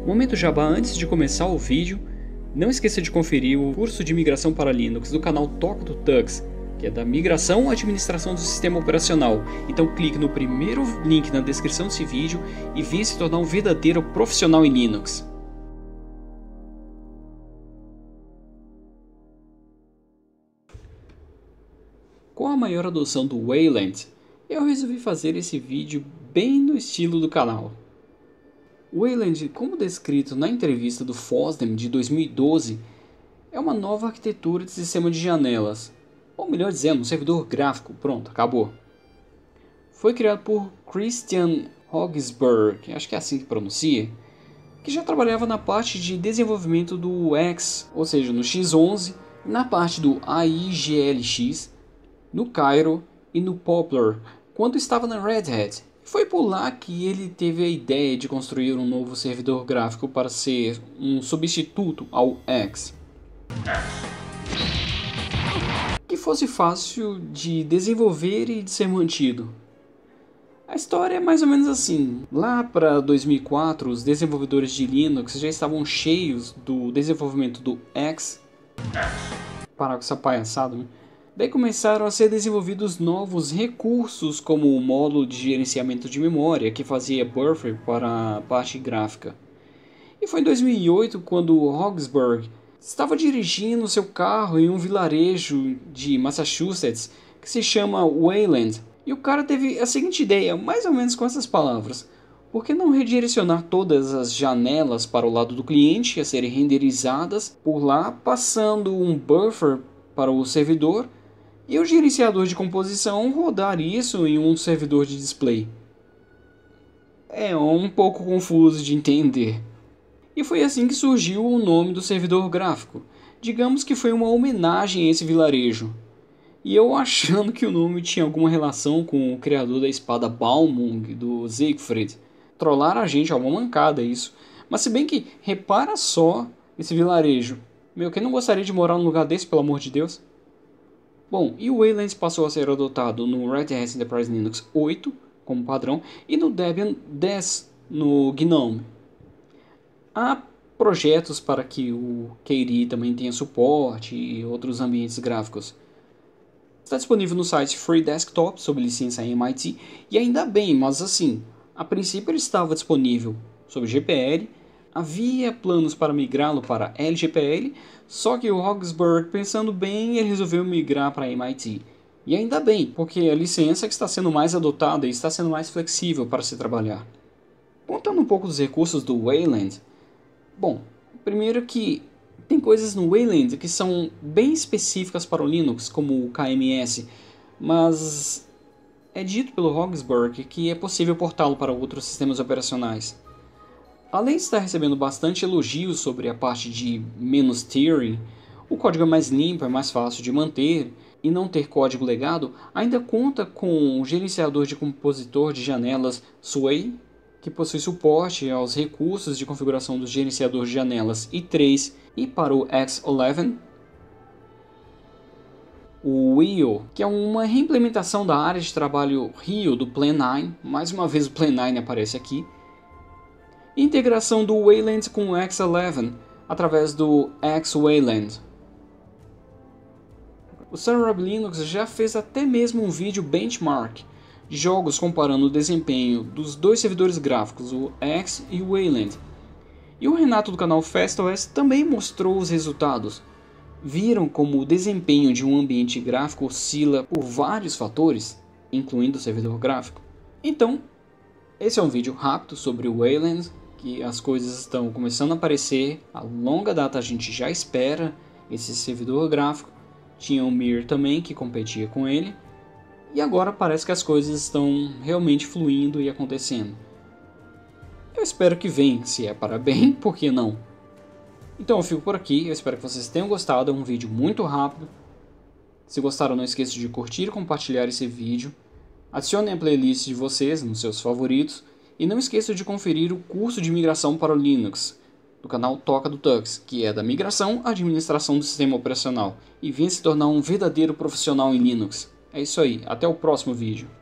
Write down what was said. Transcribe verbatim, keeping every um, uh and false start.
Momento jabá antes de começar o vídeo, não esqueça de conferir o curso de migração para Linux do canal Toca do Tux, que é da migração à administração do sistema operacional. Então clique no primeiro link na descrição desse vídeo e venha se tornar um verdadeiro profissional em Linux. Com a maior adoção do Wayland, eu resolvi fazer esse vídeo bem no estilo do canal. Wayland, como descrito na entrevista do FOSDEM de dois mil e doze, é uma nova arquitetura de sistema de janelas, ou melhor dizendo, um servidor gráfico. Pronto, acabou. Foi criado por Christian Hogsberg, acho que é assim que pronuncia, que já trabalhava na parte de desenvolvimento do X, ou seja, no X onze, na parte do A I G L X, no Cairo e no Poplar, quando estava na Red Hat. Foi por lá que ele teve a ideia de construir um novo servidor gráfico para ser um substituto ao X, que fosse fácil de desenvolver e de ser mantido. A história é mais ou menos assim. Lá para dois mil e quatro, os desenvolvedores de Linux já estavam cheios do desenvolvimento do X. Parar com essa palhaçada, né? Daí começaram a ser desenvolvidos novos recursos, como o módulo de gerenciamento de memória, que fazia buffer para a parte gráfica. E foi em dois mil e oito quando Hogsberg estava dirigindo seu carro em um vilarejo de Massachusetts que se chama Wayland. E o cara teve a seguinte ideia, mais ou menos com essas palavras: por que não redirecionar todas as janelas para o lado do cliente a serem renderizadas por lá, passando um buffer para o servidor e o gerenciador de composição rodar isso em um servidor de display? É um pouco confuso de entender. E foi assim que surgiu o nome do servidor gráfico. Digamos que foi uma homenagem a esse vilarejo. E eu achando que o nome tinha alguma relação com o criador da espada Balmung, do Siegfried. Trollaram a gente, é uma mancada isso. Mas se bem que, repara só esse vilarejo. Meu, quem não gostaria de morar num lugar desse, pelo amor de Deus? Bom, e o Wayland passou a ser adotado no Red Hat Enterprise Linux oito, como padrão, e no Debian dez, no GNOME. Há projetos para que o K D E também tenha suporte e outros ambientes gráficos. Está disponível no site Free Desktop, sob licença M I T, e ainda bem, mas assim, a princípio ele estava disponível sob G P L, havia planos para migrá-lo para L G P L, só que o Hogsberg, pensando bem, ele resolveu migrar para M I T. E ainda bem, porque a licença que está sendo mais adotada e está sendo mais flexível para se trabalhar. Contando um pouco dos recursos do Wayland, bom, primeiro que tem coisas no Wayland que são bem específicas para o Linux, como o K M S, mas é dito pelo Hogsberg que é possível portá-lo para outros sistemas operacionais. Além de estar recebendo bastante elogios sobre a parte de menos tearing, o código é mais limpo, é mais fácil de manter e não ter código legado, ainda conta com o gerenciador de compositor de janelas Sway, que possui suporte aos recursos de configuração do gerenciador de janelas i três e para o X onze. O Rio, que é uma reimplementação da área de trabalho Rio do Plan nove, mais uma vez o Plan nove aparece aqui. Integração do Wayland com o X onze através do X-Wayland. O Server Linux já fez até mesmo um vídeo benchmark de jogos comparando o desempenho dos dois servidores gráficos, o X e o Wayland. E o Renato do canal FastOS também mostrou os resultados. Viram como o desempenho de um ambiente gráfico oscila por vários fatores, incluindo o servidor gráfico? Então, esse é um vídeo rápido sobre o Wayland, que as coisas estão começando a aparecer, a longa data a gente já espera esse servidor gráfico, tinha o Mir também que competia com ele, e agora parece que as coisas estão realmente fluindo e acontecendo. Eu espero que venha, se é para bem, por que não? Então eu fico por aqui, eu espero que vocês tenham gostado, é um vídeo muito rápido. Se gostaram, não esqueça de curtir e compartilhar esse vídeo. Adicionem a playlist de vocês nos seus favoritos. E não esqueça de conferir o curso de migração para o Linux, do canal Toca do Tux, que é da migração à administração do sistema operacional. E venha se tornar um verdadeiro profissional em Linux. É isso aí, até o próximo vídeo.